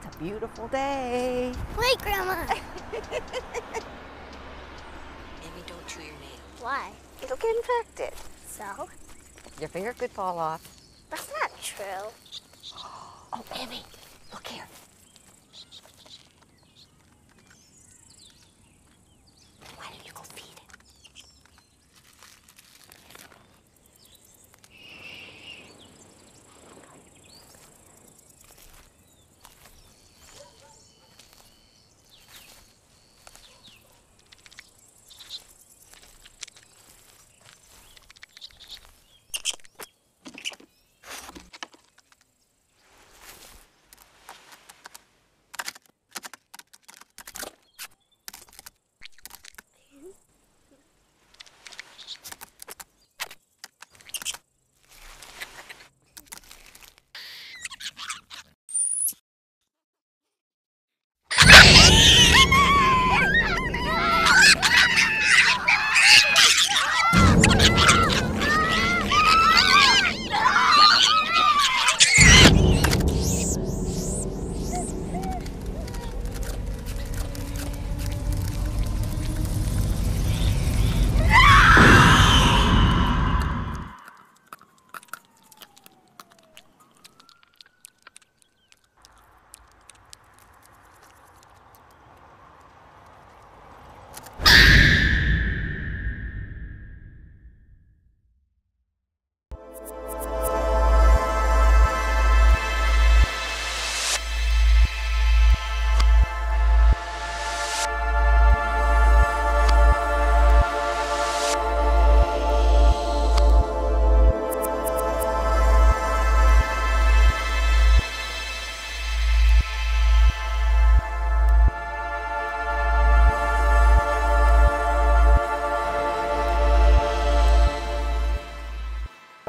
It's a beautiful day. Wait, Grandma. Amy, don't chew your nail. Why? It'll get infected. So? Your finger could fall off. That's not true. Oh, Amy,